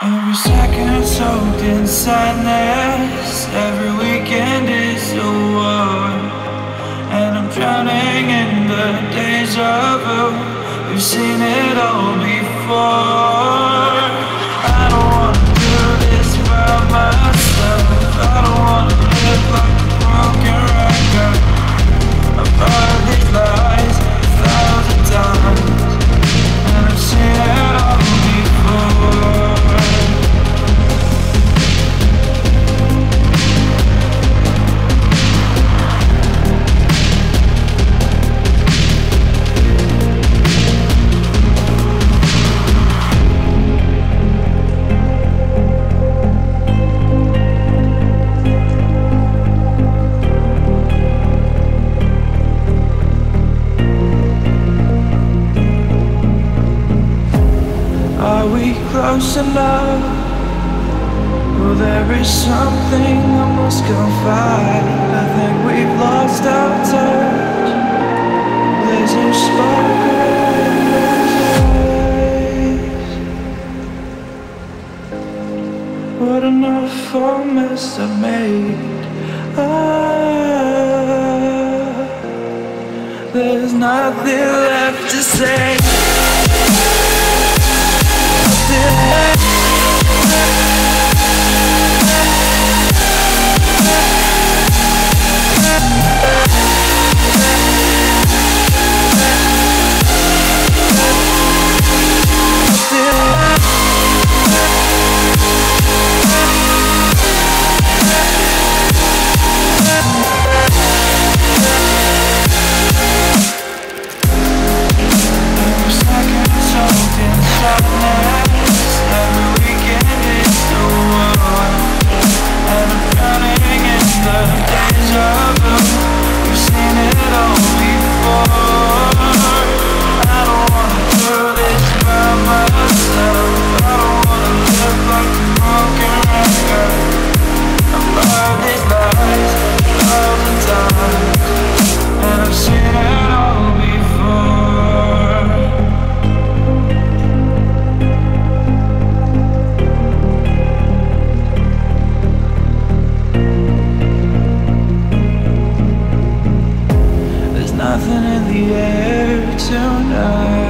Every second soaked in sadness. Every weekend is a war, and I'm drowning in the deja vu. We've seen it all before. I don't wanna do this by myself. I don't wanna live like a broken record. I've heard these lies 1,000 times, and I've seen it all before. Are we close enough? Well, there is something I must confide. I think we've lost our touch. There's no sparkle in those eyes. What an awful mess I made. There's nothing left to say. Nothing in the air tonight.